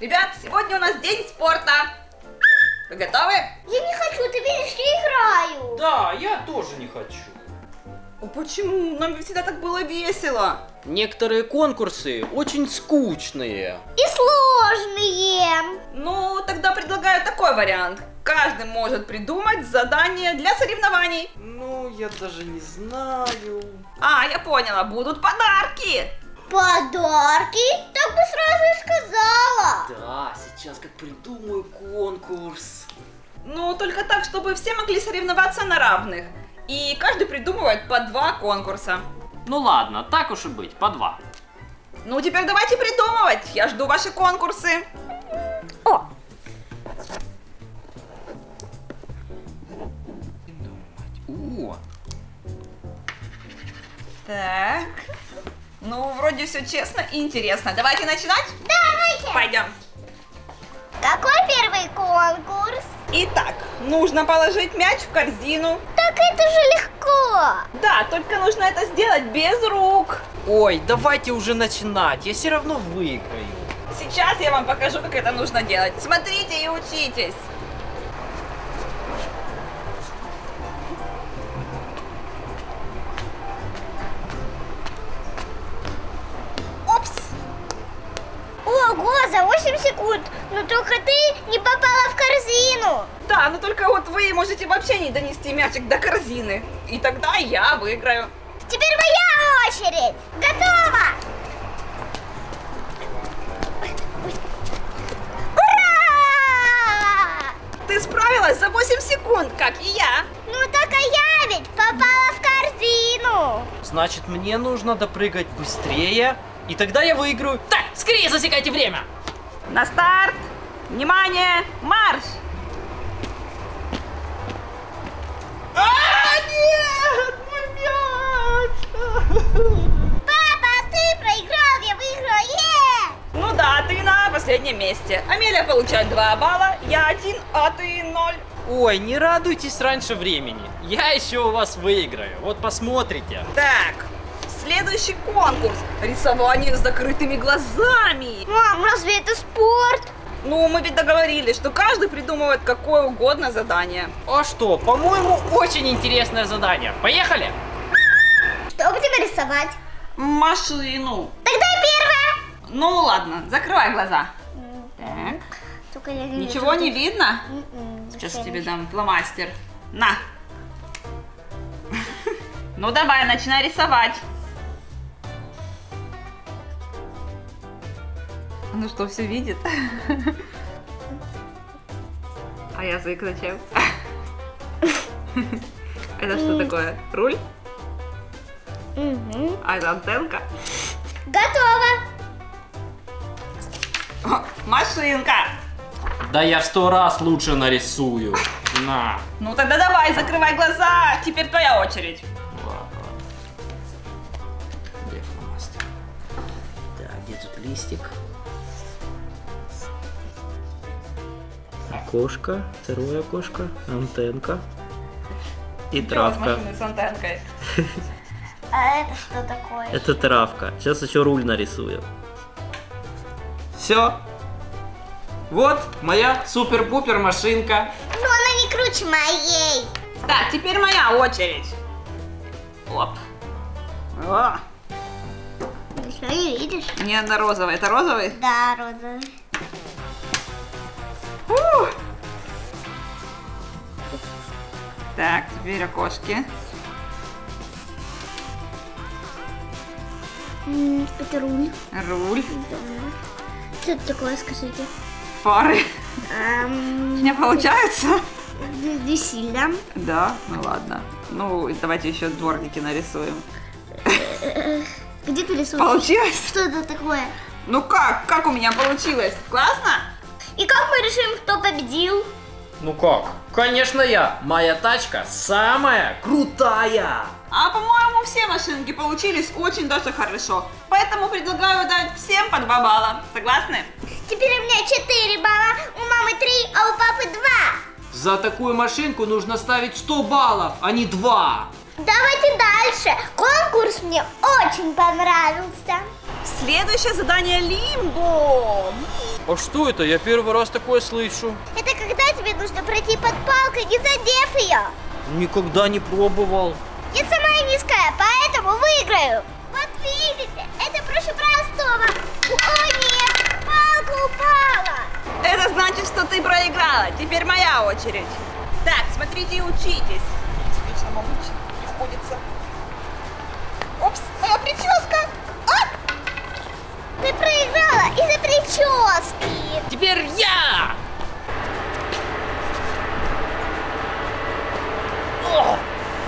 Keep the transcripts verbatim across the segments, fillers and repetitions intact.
Ребят, сегодня у нас день спорта. Вы готовы? Я не хочу, ты видишь, я играю. Да, я тоже не хочу. О, почему? Нам всегда так было весело. Некоторые конкурсы очень скучные. И сложные. Ну, тогда предлагаю такой вариант. Каждый может придумать задание для соревнований. Ну, я даже не знаю. А, я поняла, будут подарки. Подарки? Так бы сразу и сказала. Да, сейчас как придумаю конкурс. Ну, только так, чтобы все могли соревноваться на равных. И каждый придумывает по два конкурса. Ну ладно, так уж и быть, по два. Ну, теперь давайте придумывать. Я жду ваши конкурсы. О! О! Так. Ну, вроде все честно и интересно. Давайте начинать? Давайте. Пойдем. Какой первый конкурс? Итак, нужно положить мяч в корзину. Так это же легко. Да, только нужно это сделать без рук. Ой, давайте уже начинать, я все равно выиграю. Сейчас я вам покажу, как это нужно делать. Смотрите и учитесь. Опс! Ого, за восемь секунд. Но только ты не попала в корзину. Да, но только вот вы можете вообще не донести мячик до корзины. И тогда я выиграю. Теперь моя очередь. Готово. Ура! Ты справилась за восемь секунд, как и я. Ну так а я ведь попала в корзину. Значит, мне нужно допрыгать быстрее, и тогда я выиграю. Так, скорее засекайте время. На старт! Внимание! Марш! А, нет! Мой мяч! Папа, ты проиграл, я выиграла. Е! Ну да, ты на последнем месте. Амелия получает два балла, я один, а ты ноль. Ой, не радуйтесь раньше времени. Я еще у вас выиграю. Вот посмотрите. Так, следующий конкурс. Рисование с закрытыми глазами. Мам, разве это спорт? Ну, мы ведь договорились, что каждый придумывает какое угодно задание. А что, по-моему, очень интересное задание. Поехали! Что будем рисовать? Машину. Тогда первое. Ну ладно, закрывай глаза. Так. Только я не Ничего вижу. не видно? М-м, Сейчас вообще тебе не- дам фломастер. На. Ну давай, начинай рисовать. Ну что, все видит? А язык зачем? Это что такое? Руль? Мгм. А это антенка? Готово. О, машинка! Да я в сто раз лучше нарисую. На. Ну тогда давай, закрывай глаза. Теперь твоя очередь. Ладно. Где фломастер? Так, где тут листик? Окошко, второе окошко, антенка и Делать травка. машину с антенкой. А это что такое? Это травка. Сейчас еще руль нарисую. Все. Вот моя супер-пупер машинка. Но она не круче моей. Так, теперь моя очередь. Оп. О, Еще и видишь? мне на розовый. Это розовый? Да, розовый. Фу. Так, теперь окошки. М, Это руль. Руль. Да. Что это такое, скажите? Фары. У Эм, меня получается? не- не сильно. Да, ну ладно. Ну, давайте еще дворники нарисуем. Где ты рисуешь? Получилось? Что это такое? Ну как? Как у меня получилось? Классно? И как мы решим, кто победил? Ну как? Конечно я. Моя тачка самая крутая. А по-моему, все машинки получились очень даже хорошо. Поэтому предлагаю дать всем по два балла. Согласны? Теперь у меня четыре балла, у мамы три, а у папы два. За такую машинку нужно ставить сто баллов, а не два. Давайте дальше. Конкурс мне очень понравился. Следующее задание Лимбо. А что это? Я первый раз такое слышу. Это когда тебе нужно пройти под палкой, не задев ее. Никогда не пробовал. Я самая низкая, поэтому выиграю. Вот видите, это проще простого. О нет, палка упала. Это значит, что ты проиграла. Теперь моя очередь. Так, смотрите и учитесь. Отлично, мамочка, приходится. Опс, моя прическа. А! Ты проиграла из-за прически. Теперь я! О!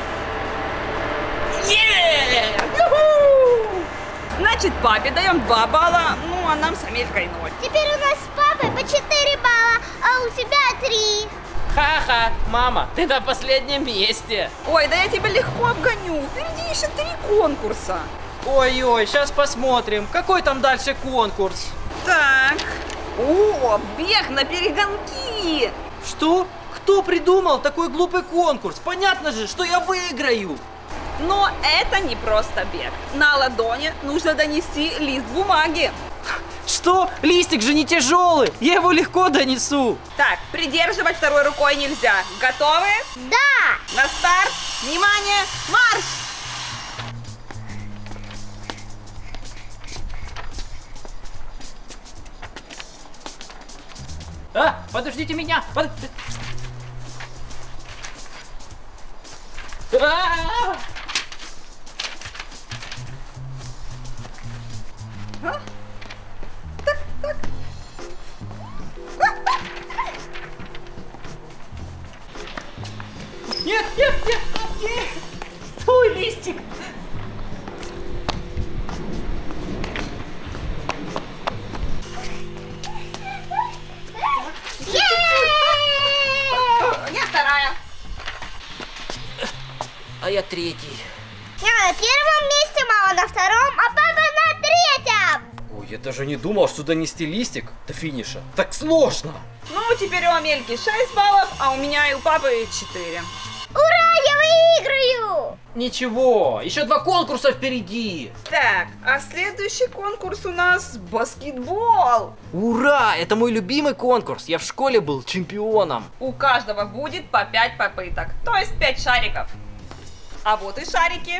Е! Юху! Значит, папе даем два балла, ну а нам с Амелькой ноль. Теперь у нас с папой по четыре балла, а у тебя три. Ха-ха, мама, ты на последнем месте. Ой, да я тебя легко обгоню. Впереди еще три конкурса. Ой-ой, сейчас посмотрим, какой там дальше конкурс. Так. О, бег на перегонки. Что? Кто придумал такой глупый конкурс? Понятно же, что я выиграю. Но это не просто бег. На ладони нужно донести лист бумаги. Что? Листик же не тяжелый, я его легко донесу. Так, придерживать второй рукой нельзя. Готовы? Да. На старт. Внимание, марш! А, подождите меня. Под... А! А? Так, так. Нет, нет, нет, нет. Стой, листик. Я вторая. А я третий. Я на первом месте, мама на втором, а папа на третьем. Ой, я даже не думал, что донести листик до финиша так сложно. Ну, теперь у Амельки шесть баллов, а у меня и у папы четыре. Ура, я выиграю. Ничего, еще два конкурса впереди. Так, а следующий конкурс у нас баскетбол. Ура, это мой любимый конкурс. Я в школе был чемпионом. У каждого будет по пять попыток, то есть пять шариков. А вот и шарики.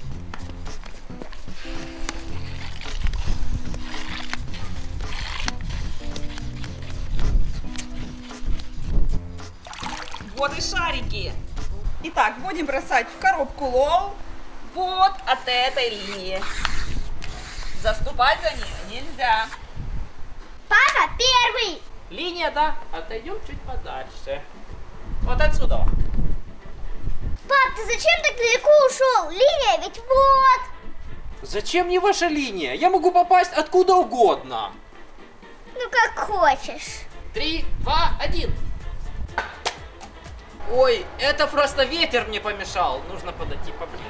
Вот и шарики. Итак, будем бросать в коробку лол вот от этой линии. Заступать за нее нельзя. Папа первый. Линия, да? Отойдем чуть подальше. Вот отсюда. Пап, ты зачем так далеко ушел? Линия ведь вот. Зачем мне ваша линия? Я могу попасть откуда угодно. Ну как хочешь. Три, два, один. Ой, это просто ветер мне помешал. Нужно подойти поближе.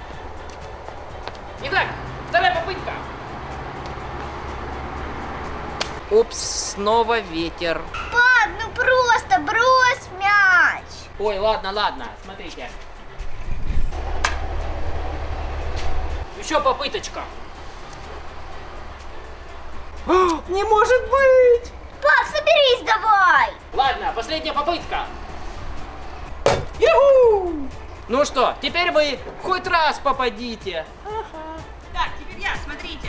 Итак, вторая попытка. Упс, снова ветер. Пап, ну просто брось мяч. Ой, ладно, ладно, смотрите. Еще попыточка. Не может быть! Пап, соберись давай. Ладно, последняя попытка. Юху! Ну что, теперь вы хоть раз попадите. Так, теперь я, смотрите.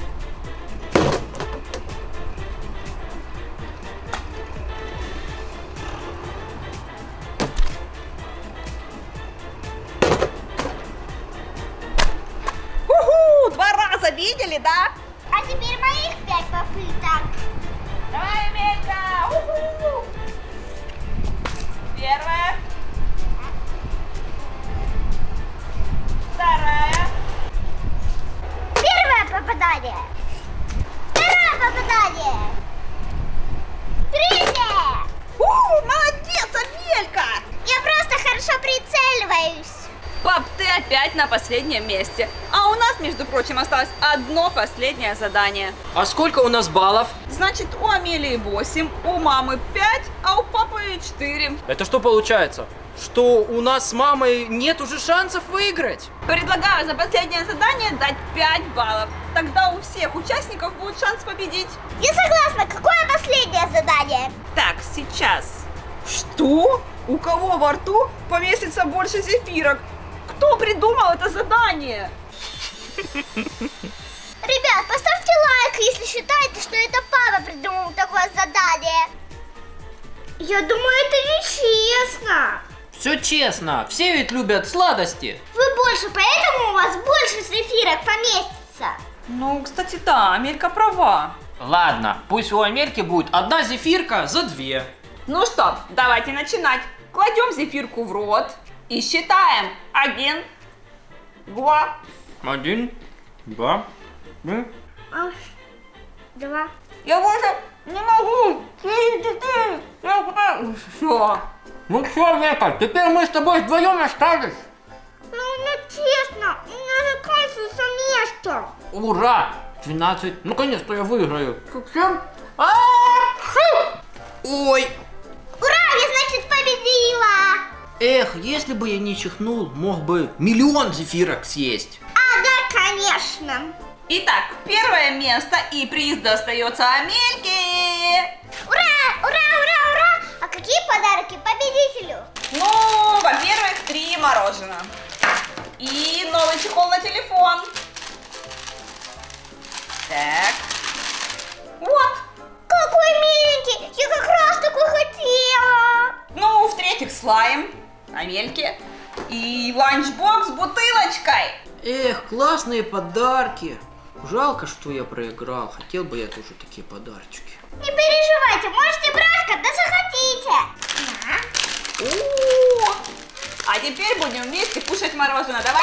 Уху! Два раза видели, да? А теперь моих пять попыток. Давай, Амелька! Уху! Первая. Вторая. Первое попадание. Второе попадание. Третье. У, молодец, Амелька! Я просто хорошо прицеливаюсь. Пап, ты опять на последнем месте. А у нас, между прочим, осталось одно последнее задание. А сколько у нас баллов? Значит, у Амелии восемь, у мамы пять, а у папы четыре. Это что получается? Что у нас с мамой нет уже шансов выиграть? Предлагаю за последнее задание дать пять баллов. тогда у всех участников будет шанс победить. Я согласна. Какое последнее задание? Так, сейчас. Что? У кого во рту поместится больше зефирок? Кто придумал это задание? Ребят, поставьте лайк, если считаете, что это папа придумал такое задание. Я думаю, это нечестно. Все честно, все ведь любят сладости. Вы больше, поэтому у вас больше зефирок поместится. Ну, кстати, да, Амелька права. Ладно, пусть у Амельки будет одна зефирка за две. Ну что, давайте начинать. Кладем зефирку в рот и считаем. Один, два. Один, два, три. Два. Я больше не могу. Три, четыре, пять. Все. Ну все, Века, теперь мы с тобой вдвоем остались. Ну, ну честно, у меня заканчивается место. Ура! двенадцать. Наконец-то я выиграю. Совсем? Ой! Ура, я, значит, победила. Эх, если бы я не чихнул, мог бы миллион зефирок съесть. Ага, конечно. Итак, первое место и приз достается Амельке. Ура, ура, ура, ура. А какие подарки победителю? Ну, во-первых, три мороженого. И новый чехол на телефон. Так. Вот. Какой миленький, я как раз такой хотела. Ну, в-третьих, слайм Амельке. И ланчбокс с бутылочкой. Эх, классные подарки. Жалко, что я проиграл. Хотел бы я тоже такие подарочки. Не переживайте, можете брать, когда захотите. О, а теперь будем вместе кушать мороженое. Давай.